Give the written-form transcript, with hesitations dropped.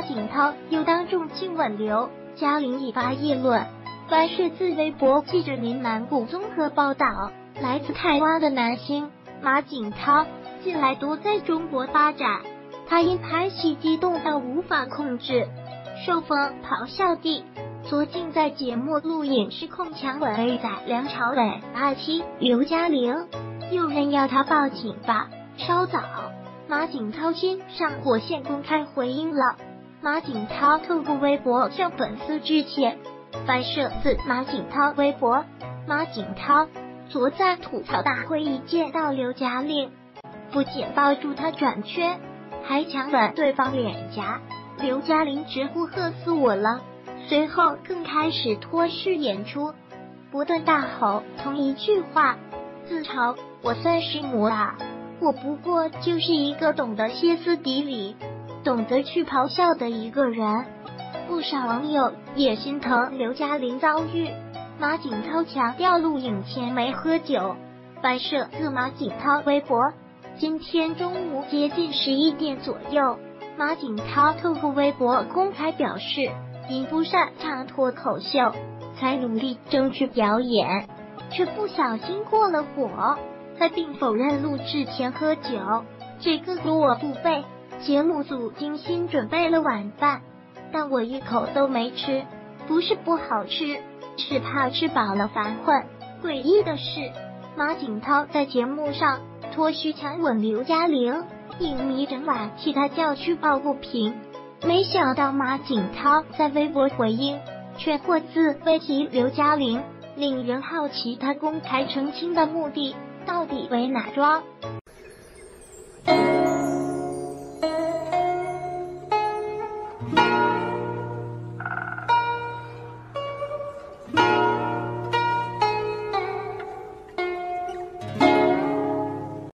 景涛又当众亲吻刘嘉玲，引发议论。凡是自微博记者林南谷综合报道，来自台湾的男星马景涛近来多在中国发展，他因拍戏激动到无法控制，受风咆哮地左近在节目录影失控强吻 A 仔梁朝伟爱妻刘嘉玲，有人要他报警吧？稍早，马景涛先上火线公开回应了。马景涛透过微博向粉丝致歉。翻摄自马景涛微博，马景涛昨在吐槽大会一见到刘嘉玲，不仅抱住她转圈，还强吻对方脸颊。刘嘉玲直呼喝死我了，随后更开始脱序演出，不断大吼同一句话：自嘲我算什么啊？我不过就是一个懂得歇斯底里，懂得去咆哮的一个人。不少网友也心疼刘嘉玲遭遇。马景涛强调录影前没喝酒。翻摄自马景涛微博，今天中午接近11点左右，马景涛透过微博公开表示，因不擅长脱口秀，才努力争取表演，却不小心过了火。他并否认录制前喝酒，这个我不背。节目组精心准备了晚饭，但我一口都没吃，不是不好吃，是怕吃饱了烦混。诡异的是，马景涛在节目上脱序强吻刘嘉玲，影迷整晚替他叫屈抱不平。没想到马景涛在微博回应，却或自未提刘嘉玲，令人好奇他公开澄清的目的到底为哪桩。